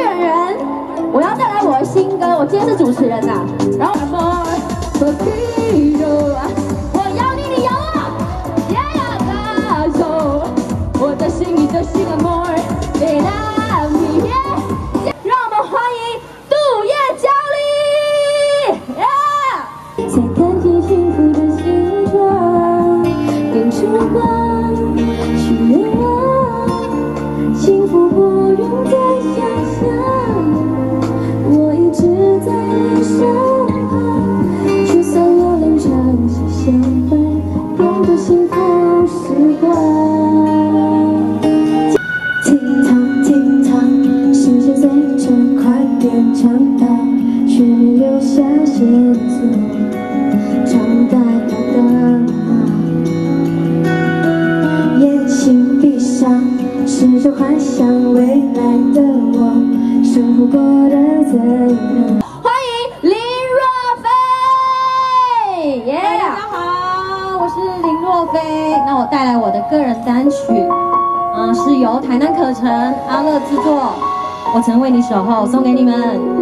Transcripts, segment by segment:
圆圆，我要带来我的新歌，我今天是主持人呐。然后我要你，你要我，也要感受我的心意的心的 more， 让我们欢迎杜叶娇丽，才看见幸福的形状，变出光，许愿望，幸福不用再想象，我一直在你身旁，就算有人长期相伴，共度幸福时光。听堂听堂，时间随着快点长大，却没留下线索，长大的眼睛闭上，试着幻想未来的我，生活过得怎样？欢迎林若菲，耶！大家好，我是林若菲。那我带来我的个人单曲，是由台南可成阿乐制作，我曾为你守候，送给你们。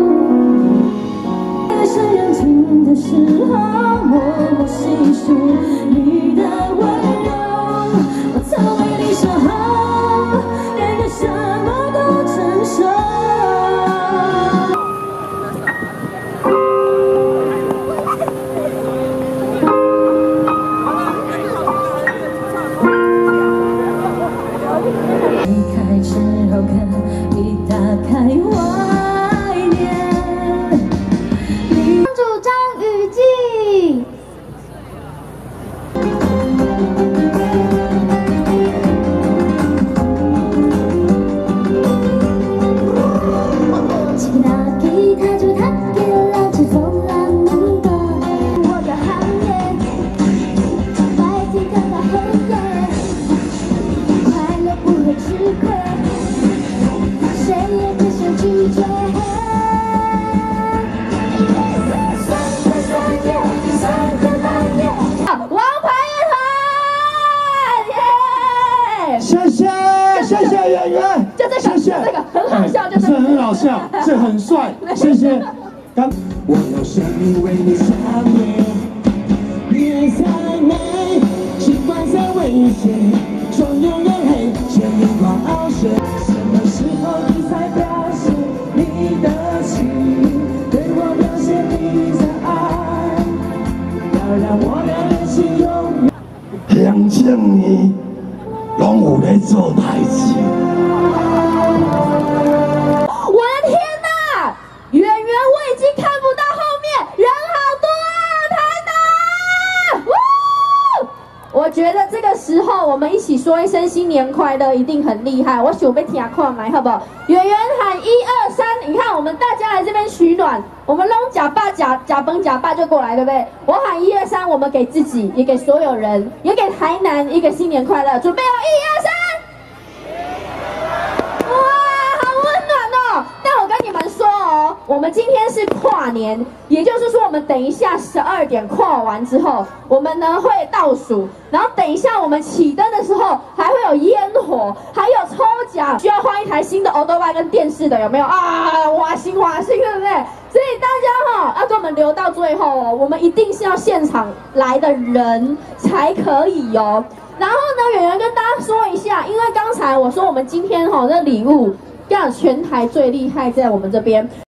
是人静的时候，默默细数你的温柔，我曾为你守候，愿意什么都承受。离开之后可以打开怀念。公主张雨绮。 谢谢演员， 就这个，谢谢，这个很好笑，就这个， 是很好笑，是很帅，谢谢。我用生命为你擦灭，你才美，尽管再危险，总有人黑，牵你狂傲血。什么时候你才表现你的情，对我表现你的爱，要让我的人生永远。两千年。拢有在做代志。 我的天哪，圆圆，我已经看不到后面，人好多啊，台南！我觉得这个时候我们一起说一声新年快乐，一定很厉害。我想要听看麦，好不好？圆圆喊1、2、3，你看我们大家来这边取暖，我们弄假爸假崩假爸就过来，对不对？我喊1、2、3，我们给自己，也给所有人，也给台南一个新年快乐。准备好1、2、3！哇，好温暖哦！但我跟你们说哦，我们今天是跨年，也就是说，我们等一下12点跨完之后，我们呢会倒数，然后等一下我们起灯的时候还会有烟火，还有抽奖，需要换一台新的欧多拜跟电视的，有没有啊？瓦新，对不对？所以大家要跟我们留到最后哦，我们一定是要现场来的人才可以哦。然后呢，圆圆跟大家说一下，因为刚才我说我们今天这礼物要全台最厉害在我们这边。